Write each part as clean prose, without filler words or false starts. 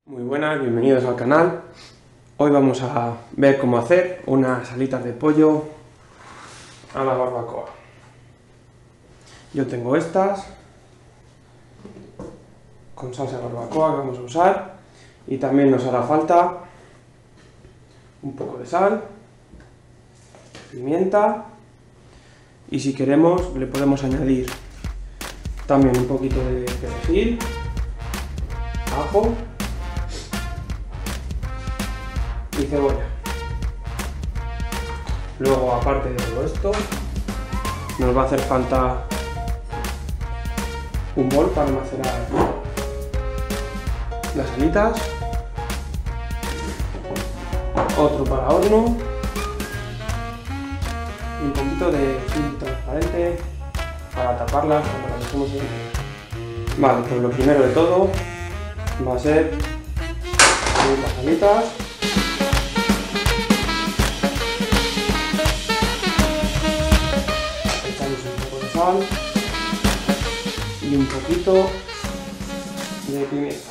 Muy buenas, bienvenidos al canal. Hoy vamos a ver cómo hacer unas alitas de pollo a la barbacoa. Yo tengo estas con salsa barbacoa que vamos a usar, y también nos hará falta un poco de sal, pimienta, y si queremos le podemos añadir también un poquito de perejil, ajo y cebolla. Luego, aparte de todo esto, nos va a hacer falta un bol para macerar las alitas, otro para horno y un poquito de film transparente para taparlas cuando las dejemos en el... Vale, pues lo primero de todo va a ser las alitas. Sal y un poquito de pimienta.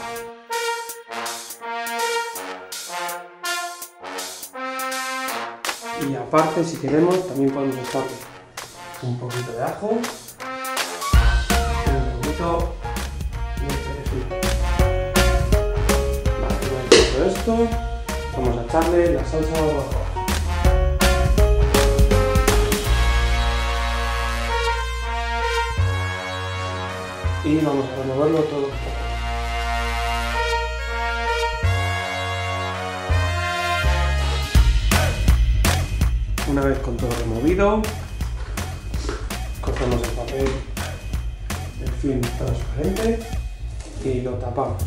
Y aparte, si queremos, también podemos echarle un poquito de ajo y un poquito de perejil. Vale, con todo esto vamos a echarle la salsa barbacoa. Y vamos a removerlo todo. Una vez con todo removido, cogemos el papel, el film transparente y lo tapamos.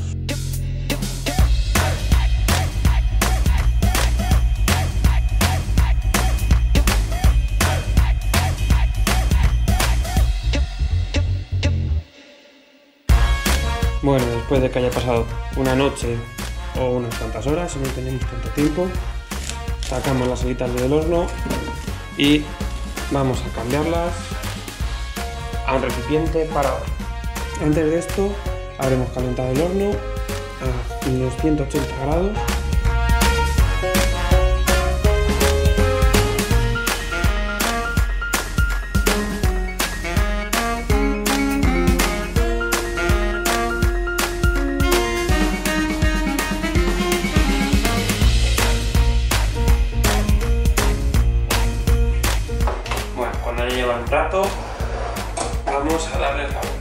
Bueno, después de que haya pasado una noche o unas cuantas horas, si no tenemos tanto tiempo, sacamos las alitas del horno y vamos a cambiarlas a un recipiente para horno. Antes de esto, habremos calentado el horno a unos 180 grados. Lleva un rato, vamos a darle la vuelta.